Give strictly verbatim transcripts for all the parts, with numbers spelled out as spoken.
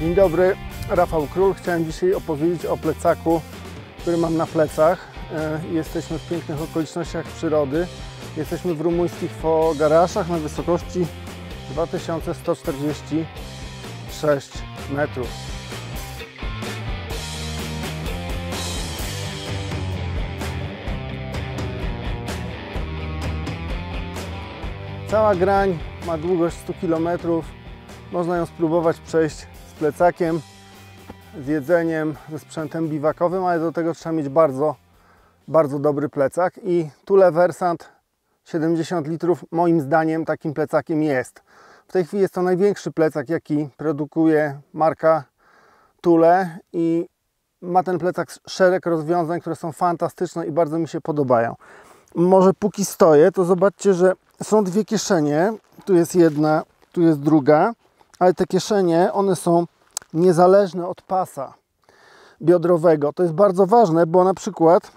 Dzień dobry, Rafał Król. Chciałem dzisiaj opowiedzieć o plecaku, który mam na plecach. Jesteśmy w pięknych okolicznościach przyrody. Jesteśmy w rumuńskich Fogaraszach na wysokości dwa tysiące sto czterdzieści sześć metrów. Cała grań ma długość stu kilometrów. Można ją spróbować przejść z plecakiem, z jedzeniem, ze sprzętem biwakowym, ale do tego trzeba mieć bardzo, bardzo dobry plecak. I Thule Versant siedemdziesiąt litrów moim zdaniem takim plecakiem jest. W tej chwili jest to największy plecak, jaki produkuje marka Thule i ma ten plecak szereg rozwiązań, które są fantastyczne i bardzo mi się podobają. Może póki stoję, to zobaczcie, że są dwie kieszenie. Tu jest jedna, tu jest druga, ale te kieszenie, one są niezależne od pasa biodrowego. To jest bardzo ważne, bo na przykład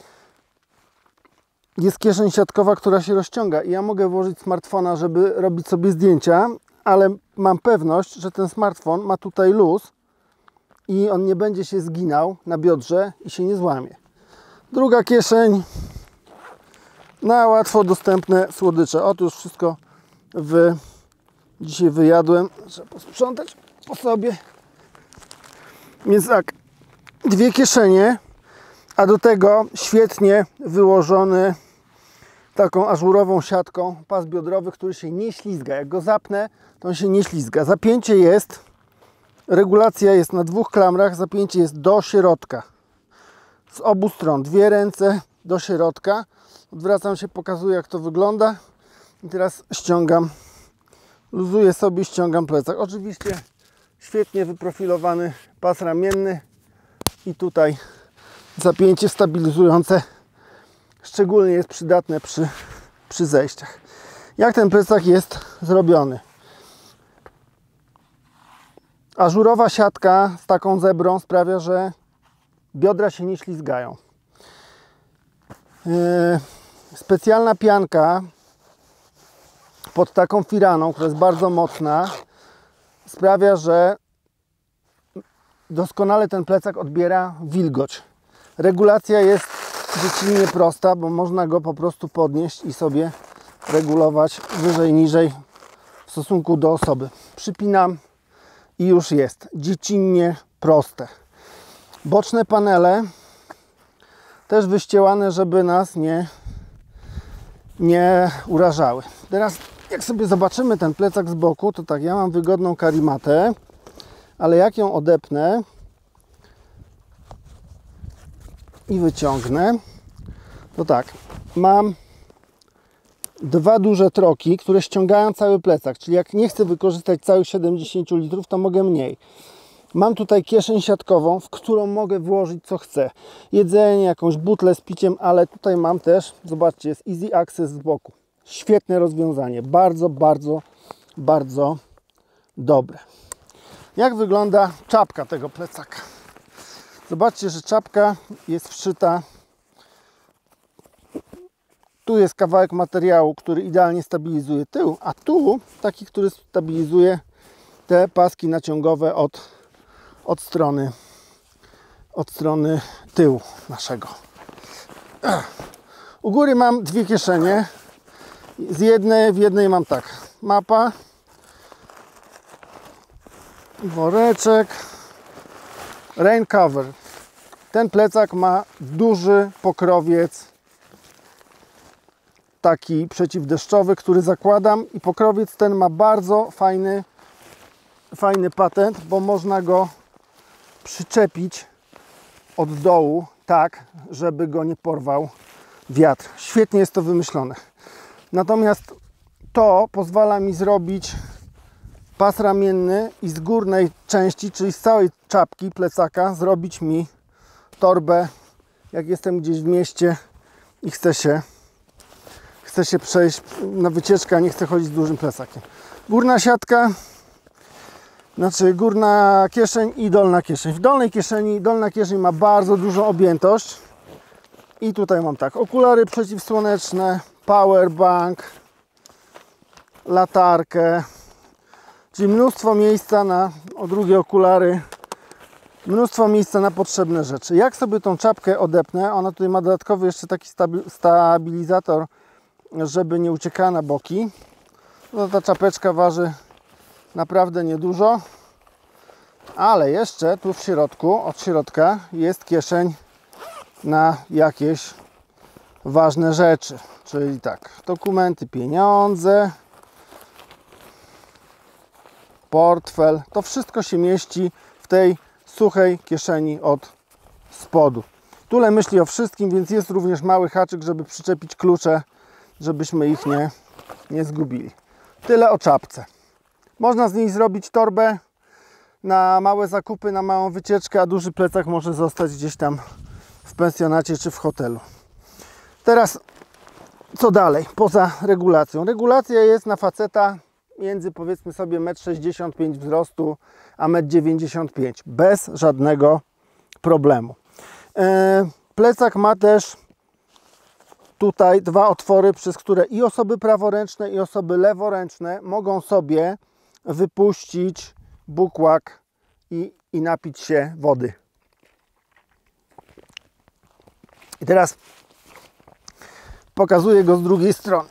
jest kieszeń siatkowa, która się rozciąga i ja mogę włożyć smartfona, żeby robić sobie zdjęcia, ale mam pewność, że ten smartfon ma tutaj luz i on nie będzie się zginał na biodrze i się nie złamie. Druga kieszeń na łatwo dostępne słodycze. Otóż wszystko w... dzisiaj wyjadłem. Trzeba posprzątać po sobie. Więc tak, dwie kieszenie, a do tego świetnie wyłożony taką ażurową siatką pas biodrowy, który się nie ślizga. Jak go zapnę, to on się nie ślizga. Zapięcie jest, regulacja jest na dwóch klamrach, zapięcie jest do środka. Z obu stron, dwie ręce do środka. Odwracam się, pokazuję, jak to wygląda. I teraz ściągam, luzuję sobie, ściągam plecak. Oczywiście świetnie wyprofilowany pas ramienny i tutaj zapięcie stabilizujące szczególnie jest przydatne przy, przy zejściach. Jak ten plecak jest zrobiony? Ażurowa siatka z taką zebrą sprawia, że biodra się nie ślizgają. Yy, specjalna pianka pod taką firaną, która jest bardzo mocna, sprawia, że doskonale ten plecak odbiera wilgoć. Regulacja jest dziecinnie prosta, bo można go po prostu podnieść i sobie regulować wyżej, niżej w stosunku do osoby. Przypinam i już jest. Dziecinnie proste. Boczne panele też wyściełane, żeby nas nie, nie urażały. Teraz jak sobie zobaczymy ten plecak z boku, to tak, ja mam wygodną karimatę, ale jak ją odepnę i wyciągnę, to tak, mam dwa duże troki, które ściągają cały plecak, czyli jak nie chcę wykorzystać całych siedemdziesięciu litrów, to mogę mniej. Mam tutaj kieszeń siatkową, w którą mogę włożyć co chcę. Jedzenie, jakąś butlę z piciem, ale tutaj mam też, zobaczcie, jest Easy Access z boku. Świetne rozwiązanie, bardzo, bardzo, bardzo dobre. Jak wygląda czapka tego plecaka? Zobaczcie, że czapka jest wszyta. Tu jest kawałek materiału, który idealnie stabilizuje tył, a tu taki, który stabilizuje te paski naciągowe od, od strony od strony tyłu naszego. U góry mam dwie kieszenie. Z jednej, w jednej mam tak, mapa, woreczek, rain cover. Ten plecak ma duży pokrowiec taki przeciwdeszczowy, który zakładam i pokrowiec ten ma bardzo fajny fajny patent, bo można go przyczepić od dołu tak, żeby go nie porwał wiatr. Świetnie jest to wymyślone. Natomiast to pozwala mi zrobić pas ramienny i z górnej części, czyli z całej czapki plecaka, zrobić mi torbę, jak jestem gdzieś w mieście i chcę się, chcę się przejść na wycieczkę, a nie chcę chodzić z dużym plecakiem. Górna siatka, znaczy górna kieszeń i dolna kieszeń. W dolnej kieszeni, dolna kieszeń ma bardzo dużą objętość i tutaj mam tak, okulary przeciwsłoneczne, powerbank, latarkę, Czyli mnóstwo miejsca na, o drugie okulary, mnóstwo miejsca na potrzebne rzeczy. Jak sobie tą czapkę odepnę, ona tutaj ma dodatkowy jeszcze taki stabilizator, żeby nie uciekała na boki. No, ta czapeczka waży naprawdę niedużo, ale jeszcze tu w środku, od środka jest kieszeń na jakieś ważne rzeczy. Czyli tak, dokumenty, pieniądze, portfel, to wszystko się mieści w tej suchej kieszeni od spodu. Tule myśli o wszystkim, więc jest również mały haczyk, żeby przyczepić klucze, żebyśmy ich nie, nie zgubili. Tyle o czapce. Można z niej zrobić torbę na małe zakupy, na małą wycieczkę, a duży plecak może zostać gdzieś tam w pensjonacie czy w hotelu. Teraz co dalej, poza regulacją? Regulacja jest na faceta między, powiedzmy sobie, metr sześćdziesiąt pięć wzrostu a metr dziewięćdziesiąt pięć bez żadnego problemu. E, plecak ma też tutaj dwa otwory, przez które i osoby praworęczne, i osoby leworęczne mogą sobie wypuścić bukłak i, i napić się wody. I teraz pokazuję go z drugiej strony.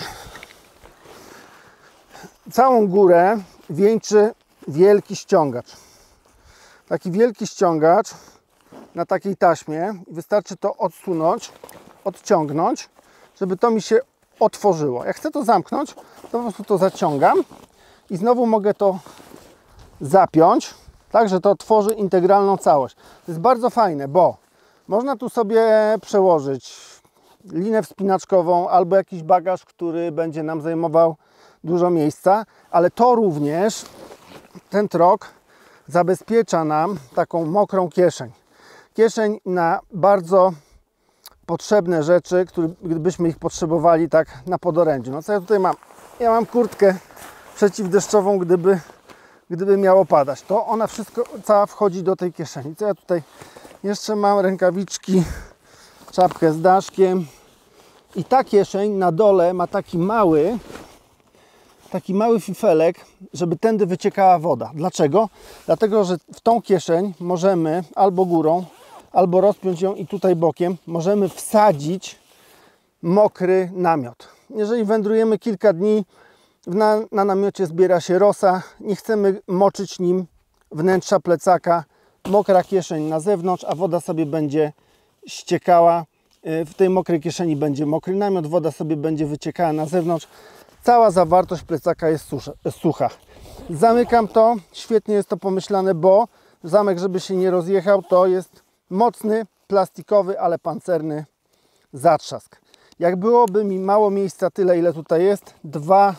Całą górę wieńczy wielki ściągacz. Taki wielki ściągacz na takiej taśmie. Wystarczy to odsunąć, odciągnąć, żeby to mi się otworzyło. Jak chcę to zamknąć, to po prostu to zaciągam i znowu mogę to zapiąć, tak, że to tworzy integralną całość. To jest bardzo fajne, bo można tu sobie przełożyć linę wspinaczkową albo jakiś bagaż, który będzie nam zajmował dużo miejsca, ale to również, ten trok zabezpiecza nam taką mokrą kieszeń. Kieszeń na bardzo potrzebne rzeczy, które, gdybyśmy ich potrzebowali tak na podorędziu. No co ja tutaj mam? Ja mam kurtkę przeciwdeszczową, gdyby, gdyby miało padać. To ona wszystko, cała wchodzi do tej kieszeni. Co ja tutaj jeszcze mam? Rękawiczki, czapkę z daszkiem. I ta kieszeń na dole ma taki mały, taki mały fifelek, żeby tędy wyciekała woda. Dlaczego? Dlatego, że w tą kieszeń możemy albo górą, albo rozpiąć ją i tutaj bokiem możemy wsadzić mokry namiot. Jeżeli wędrujemy kilka dni, na, na namiocie zbiera się rosa, nie chcemy moczyć nim wnętrza plecaka, mokra kieszeń na zewnątrz, a woda sobie będzie ściekała. W tej mokrej kieszeni będzie mokry namiot, woda sobie będzie wyciekała na zewnątrz. Cała zawartość plecaka jest sucha. Zamykam to, świetnie jest to pomyślane, bo zamek, żeby się nie rozjechał, to jest mocny, plastikowy, ale pancerny zatrzask. Jak byłoby mi mało miejsca, tyle ile tutaj jest, dwa,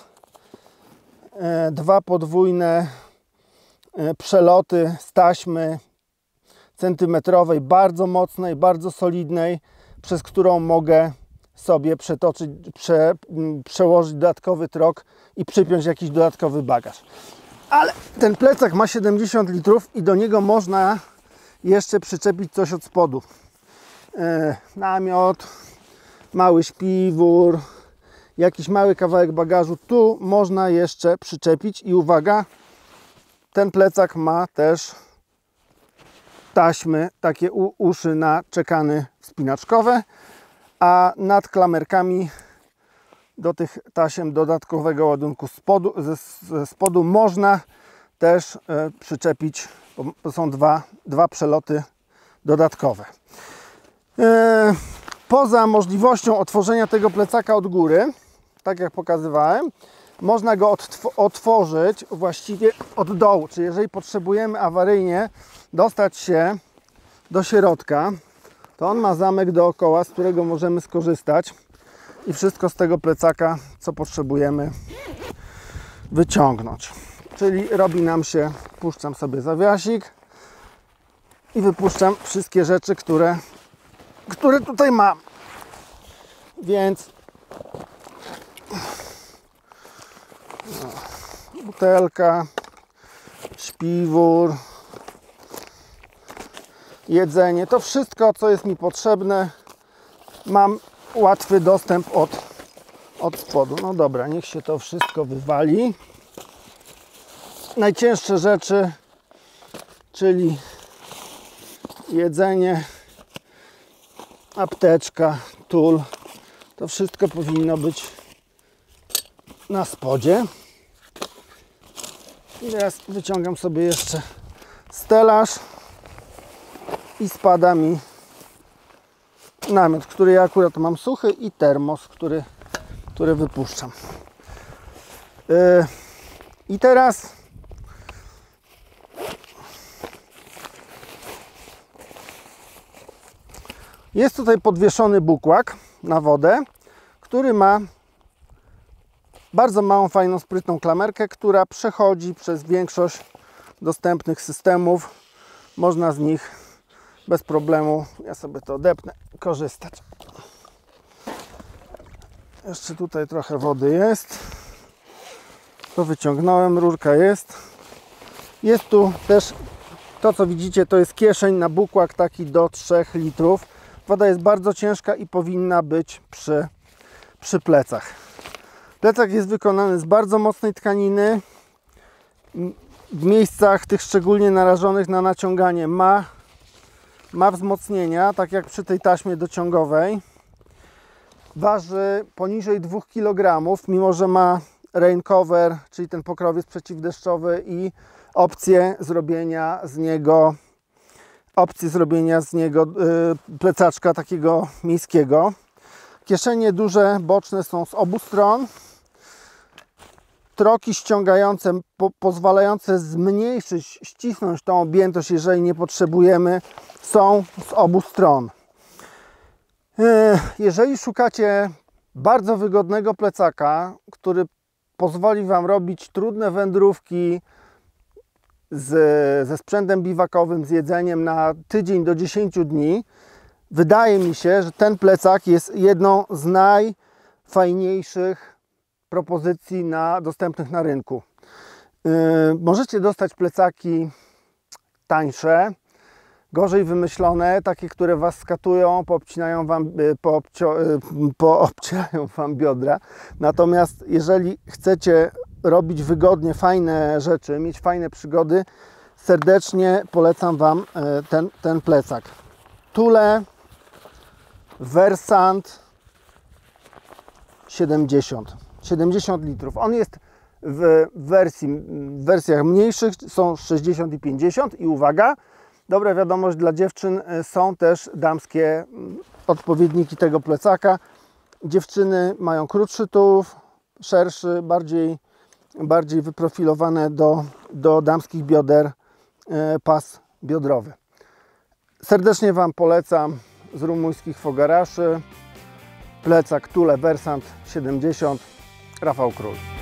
e, dwa podwójne e, przeloty z taśmy centymetrowej, bardzo mocnej, bardzo solidnej, przez którą mogę sobie przetoczyć, prze, przełożyć dodatkowy trok i przypiąć jakiś dodatkowy bagaż. Ale ten plecak ma siedemdziesiąt litrów i do niego można jeszcze przyczepić coś od spodu. E, namiot, mały śpiwór, jakiś mały kawałek bagażu. Tu można jeszcze przyczepić i uwaga, ten plecak ma też taśmy, takie u, uszy na czekany wspinaczkowe, a nad klamerkami do tych tasiem dodatkowego ładunku spodu, ze, ze spodu można też e, przyczepić, bo są dwa, dwa przeloty dodatkowe. E, poza możliwością otworzenia tego plecaka od góry, tak jak pokazywałem, można go otworzyć właściwie od dołu, czyli jeżeli potrzebujemy awaryjnie dostać się do środka, to on ma zamek dookoła, z którego możemy skorzystać i wszystko z tego plecaka, co potrzebujemy, wyciągnąć. Czyli robi nam się, puszczam sobie zawiasik i wypuszczam wszystkie rzeczy, które, które tutaj mam. Więc no, butelka, śpiwór, jedzenie, to wszystko, co jest mi potrzebne, mam łatwy dostęp od, od spodu. No dobra, niech się to wszystko wywali. najcięższe rzeczy, czyli jedzenie, apteczka, tul, to wszystko powinno być na spodzie. I teraz wyciągam sobie jeszcze stelaż i spada mi namiot, który ja akurat mam suchy, i termos, który, który wypuszczam. Yy, I teraz jest tutaj podwieszony bukłak na wodę, który ma bardzo małą, fajną, sprytną klamerkę, która przechodzi przez większość dostępnych systemów. Można z nich bez problemu, ja sobie to odepnę, korzystać. Jeszcze tutaj trochę wody jest. To wyciągnąłem, rurka jest. Jest tu też to, co widzicie, to jest kieszeń na bukłak taki do trzech litrów. Woda jest bardzo ciężka i powinna być przy, przy plecach. Plecak jest wykonany z bardzo mocnej tkaniny. W miejscach tych szczególnie narażonych na naciąganie ma, ma wzmocnienia, tak jak przy tej taśmie dociągowej. Waży poniżej dwóch kilogramów, mimo że ma rain cover, czyli ten pokrowiec przeciwdeszczowy, i opcję zrobienia z niego opcję zrobienia z niego yy, plecaczka takiego miejskiego. Kieszenie duże, boczne są z obu stron. Troki ściągające, po, pozwalające zmniejszyć, ścisnąć tą objętość, jeżeli nie potrzebujemy, są z obu stron. Yy, jeżeli szukacie bardzo wygodnego plecaka, który pozwoli Wam robić trudne wędrówki z, ze sprzętem biwakowym, z jedzeniem na tydzień do dziesięciu dni, wydaje mi się, że ten plecak jest jedną z najfajniejszych propozycji na, dostępnych na rynku. Yy, możecie dostać plecaki tańsze, gorzej wymyślone, takie, które Was skatują, poobcinają wam, poobcio, poobcierają Wam biodra. Natomiast jeżeli chcecie robić wygodnie, fajne rzeczy, mieć fajne przygody, serdecznie polecam Wam ten, ten plecak. Thule Versant siedemdziesiąt. siedemdziesiąt litrów. On jest w, wersji, w wersjach mniejszych, są sześćdziesiąt i pięćdziesiąt, i uwaga, dobra wiadomość dla dziewczyn, są też damskie odpowiedniki tego plecaka. Dziewczyny mają krótszy tułów, szerszy, bardziej, bardziej wyprofilowane do, do damskich bioder pas biodrowy. Serdecznie Wam polecam z rumuńskich fogaraszy plecak Thule Versant siedemdziesiąt. Rafał Król.